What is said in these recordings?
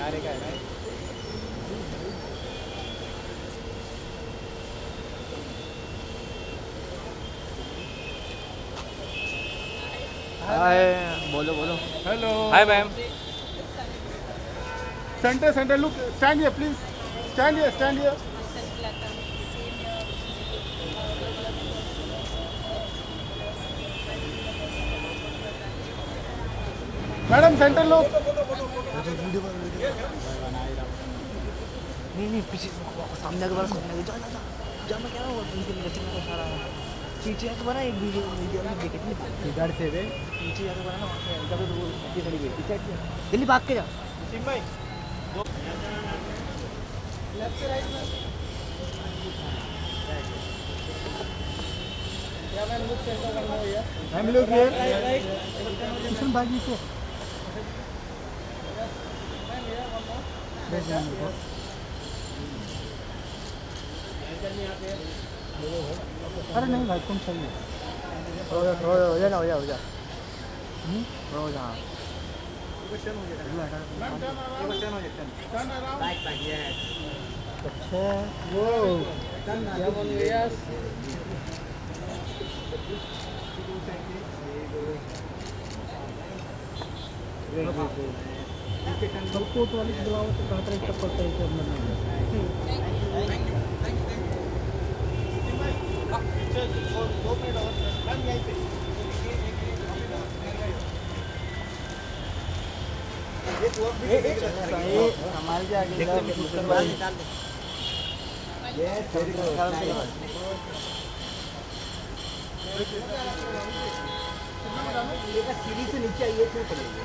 किनारे का है ना। हाय, बोलो बोलो। Hello. Hi ma'am. Centre centre look, stand here please, stand here, stand here. Madam centre look. नहीं पीछे सामने के बार सामने जा जा जा जा, मैं कह रहा हूँ उनके लिए को सारा पीछे तो बना एक वीडियो वीडियो में देखे थे। इधर से रे पीछे जाके बना ना वहाँ से जब वो इतनी खड़ी गई पीछे दिल्ली भाग के जा। सिंह भाई लेफ्ट से राइट में क्या मैम लुक सेंटर करना है भैया। मैम लुक हियर किशन भाई से अरे नहीं भाई तुम सही है। हो जा हो जा हो जा। अच्छा वो क्या बोल गया। सबको तो वाली बुलाओ तो कहते हैं सब करता है सब हमारे आगे सीढ़ी से नीचे आइए फिर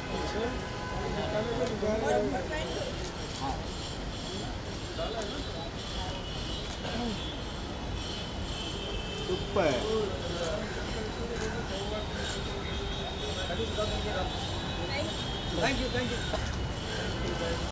ऊपर थैंक यू।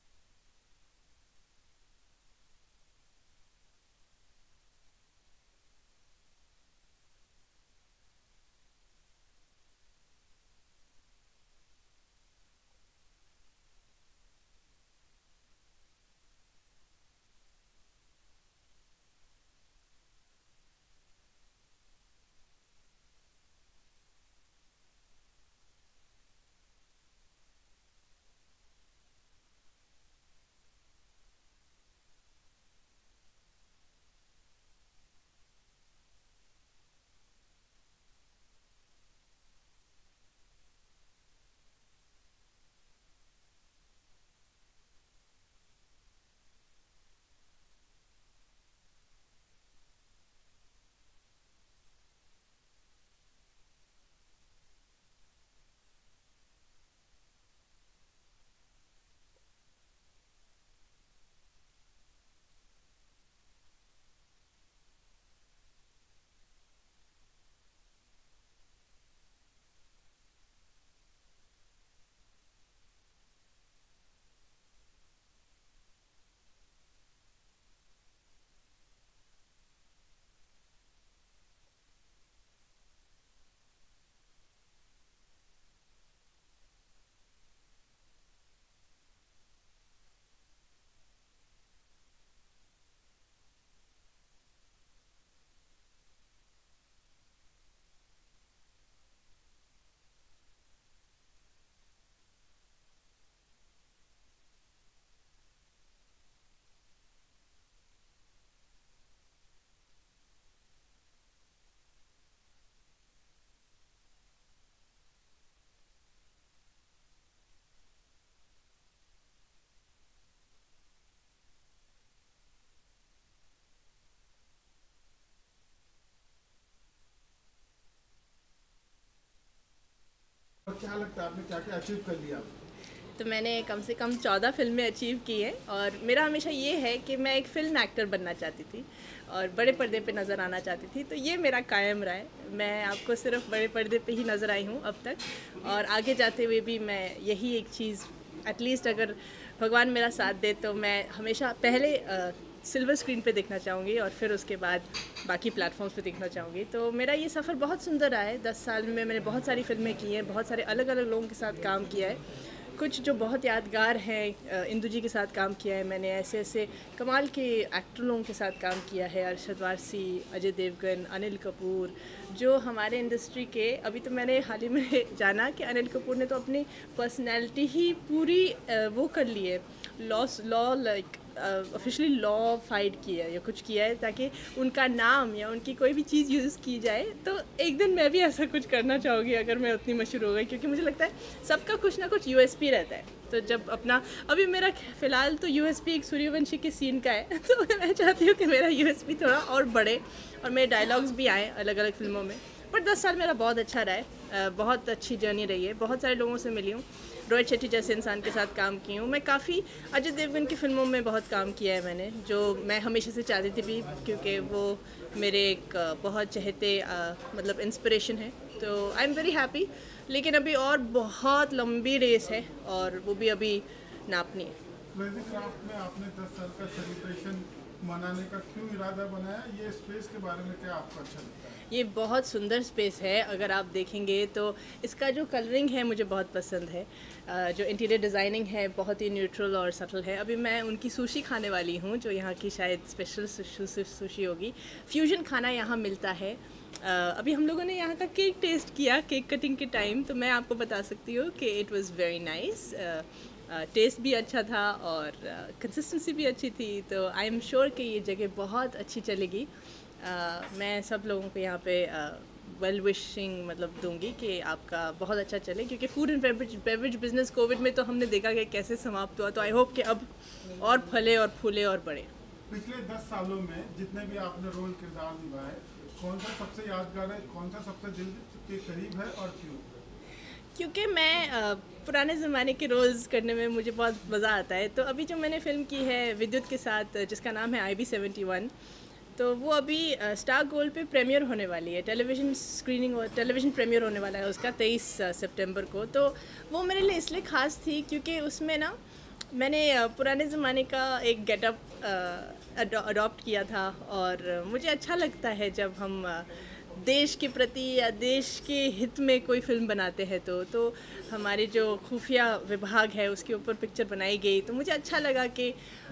क्या लगता है आपने क्या क्या अचीव कर लिया? तो मैंने कम से कम 14 फिल्में अचीव की हैं और मेरा हमेशा ये है कि मैं एक फ़िल्म एक्टर बनना चाहती थी और बड़े पर्दे पे नज़र आना चाहती थी। तो ये मेरा कायम रहा है। मैं आपको सिर्फ बड़े पर्दे पे ही नज़र आई हूँ अब तक और आगे जाते हुए भी मैं यही एक चीज़ एटलीस्ट अगर भगवान मेरा साथ दे तो मैं हमेशा पहले सिल्वर स्क्रीन पे देखना चाहूँगी और फिर उसके बाद बाकी प्लेटफॉर्म्स पे देखना चाहूँगी। तो मेरा ये सफ़र बहुत सुंदर रहा है। 10 साल में मैंने बहुत सारी फ़िल्में की हैं, बहुत सारे अलग अलग लोगों के साथ काम किया है। कुछ जो बहुत यादगार हैं, इंदु जी के साथ काम किया है मैंने, ऐसे ऐसे कमाल के एक्टरों के साथ काम किया है, अरशद वारसी, अजय देवगन, अनिल कपूर, जो हमारे इंडस्ट्री के, अभी तो मैंने हाल ही में जाना कि अनिल कपूर ने तो अपनी पर्सनैलिटी ही पूरी वो कर ली है, law like officially law fight किया है या कुछ किया है ताकि उनका नाम या उनकी कोई भी चीज़ यूज़ की जाए। तो एक दिन मैं भी ऐसा कुछ करना चाहूँगी अगर मैं उतनी मशहूर हो गई, क्योंकि मुझे लगता है सबका कुछ ना कुछ यूएसपी रहता है। तो जब अपना अभी मेरा फ़िलहाल तो यूएसपी एक सूर्यवंशी के सीन का है तो मैं चाहती हूँ कि मेरा यूएसपी थोड़ा और बढ़े और मेरे डायलॉग्स भी आएँ अलग अलग फिल्मों में। पर 10 साल मेरा बहुत अच्छा रहा है, बहुत अच्छी जर्नी रही है, बहुत सारे लोगों से मिली हूँ, रोहित शेट्टी जैसे इंसान के साथ काम की हूँ मैं, काफ़ी अजय देवगन की फ़िल्मों में बहुत काम किया है मैंने, जो मैं हमेशा से चाहती थी भी, क्योंकि वो मेरे एक बहुत चहेते मतलब इंस्पिरेशन है। तो आई एम वेरी हैप्पी, लेकिन अभी और बहुत लंबी रेस है और वो भी अभी नापनी है। क्रेजी क्राफ्ट में आपने 10 साल का सेलिब्रेशन मनाने का क्यों इरादा बनाया? ये स्पेस के बारे में क्या आपको अच्छा लगता है? ये बहुत सुंदर स्पेस है, अगर आप देखेंगे तो इसका जो कलरिंग है मुझे बहुत पसंद है, जो इंटीरियर डिज़ाइनिंग है बहुत ही न्यूट्रल और सटल है। अभी मैं उनकी सुशी खाने वाली हूँ, जो यहाँ की शायद स्पेशल सुशी होगी, फ्यूजन खाना यहाँ मिलता है। अभी हम लोगों ने यहाँ का केक टेस्ट किया केक कटिंग के टाइम, तो मैं आपको बता सकती हूँ कि it was very nice, taste भी अच्छा था और कंसिस्टेंसी भी अच्छी थी। तो आई एम श्योर कि ये जगह बहुत अच्छी चलेगी। मैं सब लोगों को यहाँ पे वेल विशिंग मतलब दूंगी कि आपका बहुत अच्छा चले, क्योंकि food and beverage business Covid में तो हमने देखा कि कैसे समाप्त हुआ। तो आई होप कि अब और फले और फूले और बढ़े। पिछले 10 सालों में जितने भी आपने रोल किरदार निभाए, कौन सा सबसे यादगार है, कौन सा सबसे दिल के करीब है और क्यों? क्योंकि मैं पुराने ज़माने के रोल्स करने में मुझे बहुत मज़ा आता है। तो अभी जो मैंने फ़िल्म की है विद्युत के साथ, जिसका नाम है IB71, तो वो अभी स्टार गोल्ड पे प्रीमियर होने वाली है, टेलीविज़न स्क्रीनिंग और टेलीविज़न प्रीमियर होने वाला है उसका 23 सितंबर को। तो वो मेरे लिए इसलिए ख़ास थी क्योंकि उसमें ना मैंने पुराने ज़माने का एक गेटअप अडॉप्ट किया था, और मुझे अच्छा लगता है जब हम देश के प्रति या देश के हित में कोई फ़िल्म बनाते हैं। तो हमारे जो खुफिया विभाग है उसके ऊपर पिक्चर बनाई गई, तो मुझे अच्छा लगा कि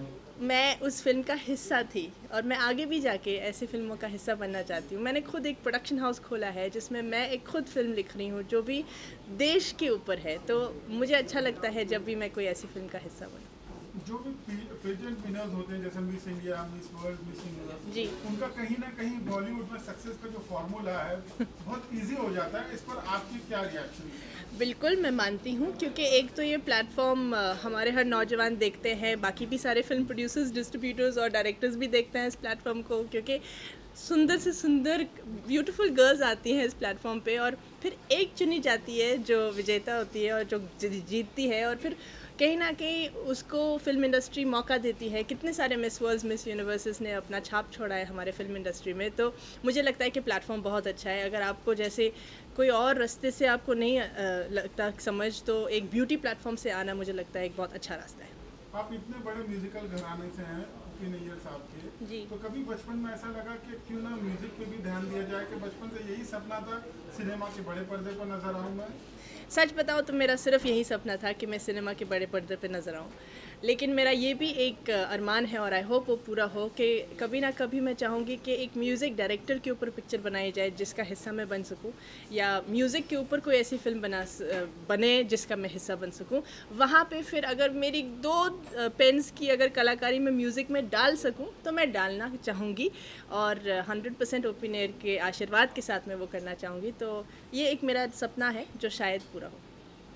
मैं उस फिल्म का हिस्सा थी और मैं आगे भी जाके ऐसी फिल्मों का हिस्सा बनना चाहती हूँ। मैंने खुद एक प्रोडक्शन हाउस खोला है जिसमें मैं एक खुद फिल्म लिख रही हूँ जो भी देश के ऊपर है। तो मुझे अच्छा लगता है जब भी मैं कोई ऐसी फिल्म का हिस्सा बनूँ। जो भी पेजेंट विनर्स होते हैं जैसे Miss India, Miss World, Miss Universe जी, उनका कहीं ना कहीं बॉलीवुड में सक्सेस का जो फॉर्मूला है बहुत इजी हो जाता है। इस पर आपकी क्या रिएक्शन है? बिल्कुल मैं मानती हूँ, क्योंकि एक तो ये प्लेटफॉर्म हमारे हर नौजवान देखते हैं, बाकी भी सारे फिल्म प्रोड्यूसर्स, डिस्ट्रीब्यूटर्स और डायरेक्टर्स भी देखते हैं इस प्लेटफॉर्म को, क्योंकि सुंदर से सुंदर ब्यूटीफुल गर्ल्स आती हैं इस प्लेटफॉर्म पे और फिर एक चुनी जाती है जो विजेता होती है और जो जीतती है, और फिर कहीं ना कहीं उसको फिल्म इंडस्ट्री मौका देती है। कितने सारे मिस वर्ल्ड्स, मिस यूनिवर्सेस ने अपना छाप छोड़ा है हमारे फिल्म इंडस्ट्री में। तो मुझे लगता है कि प्लेटफॉर्म बहुत अच्छा है। अगर आपको जैसे कोई और रास्ते से आपको नहीं लगता समझ, तो एक ब्यूटी प्लेटफॉर्म से आना मुझे लगता है एक बहुत अच्छा रास्ता है। आप इतने बड़े म्यूजिकल घराने से हैं, पी नैयर साहब के जी। तो कभी बचपन में ऐसा लगा कि क्यों ना म्यूजिक पे भी ध्यान दिया जाए, कि बचपन से यही सपना था सिनेमा के बड़े पर्दे पर नजर आऊँ मैं? सच बताओ तो मेरा सिर्फ यही सपना था कि मैं सिनेमा के बड़े पर्दे पे नज़र आऊँ, लेकिन मेरा ये भी एक अरमान है और आई होप वो पूरा हो कि कभी ना कभी मैं चाहूँगी कि एक म्यूज़िक डायरेक्टर के ऊपर पिक्चर बनाई जाए जिसका हिस्सा मैं बन सकूँ, या म्यूज़िक के ऊपर कोई ऐसी फिल्म बने जिसका मैं हिस्सा बन सकूँ। वहाँ पे फिर अगर मेरी 2 पेन्स की अगर कलाकारी में म्यूज़िक में डाल सकूँ तो मैं डालना चाहूँगी, और 100% ओपिनियर के आशीर्वाद के साथ मैं वो करना चाहूँगी। तो ये एक मेरा सपना है जो शायद पूरा हो।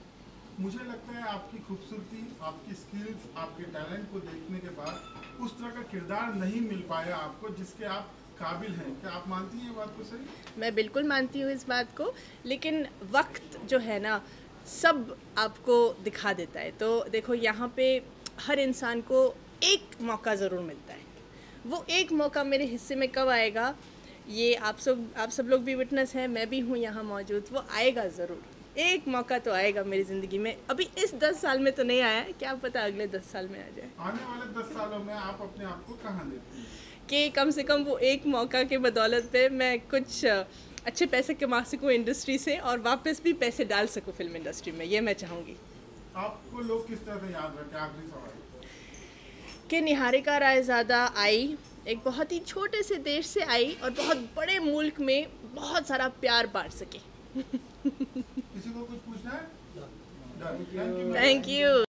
मुझे लगता है आपकी खूबसूरती, आपकी स्किल्स, आपके टैलेंट को देखने के बाद उस तरह का किरदार नहीं मिल पाया आपको जिसके आप काबिल हैं। क्या आप मानती हैं ये बात को? सही, मैं बिल्कुल मानती हूँ इस बात को, लेकिन वक्त जो है ना सब आपको दिखा देता है। तो देखो यहाँ पे हर इंसान को एक मौका ज़रूर मिलता है। वो एक मौका मेरे हिस्से में कब आएगा, ये आप सब लोग भी विटनेस हैं, मैं भी हूँ यहाँ मौजूद। वो आएगा ज़रूर, एक मौका तो आएगा मेरी ज़िंदगी में। अभी इस 10 साल में तो नहीं आया है, क्या पता अगले 10 साल में आ जाए। आने वाले 10 सालों में आप अपने आप को कहाँ देखती हैं? कि कम से कम वो एक मौका के बदौलत पे मैं कुछ अच्छे पैसे कमा सकूँ इंडस्ट्री से और वापस भी पैसे डाल सकूँ फिल्म इंडस्ट्री में, ये मैं चाहूँगी। आपको लोग किस तरह से याद रखें? आखिरी सवाल कि निहारिका रायज़ादा आई, एक बहुत ही छोटे से देश से आई और बहुत बड़े मुल्क में बहुत सारा प्यार बांट सके। किसी को कुछ पूछना है? Done. Thank you. Thank you.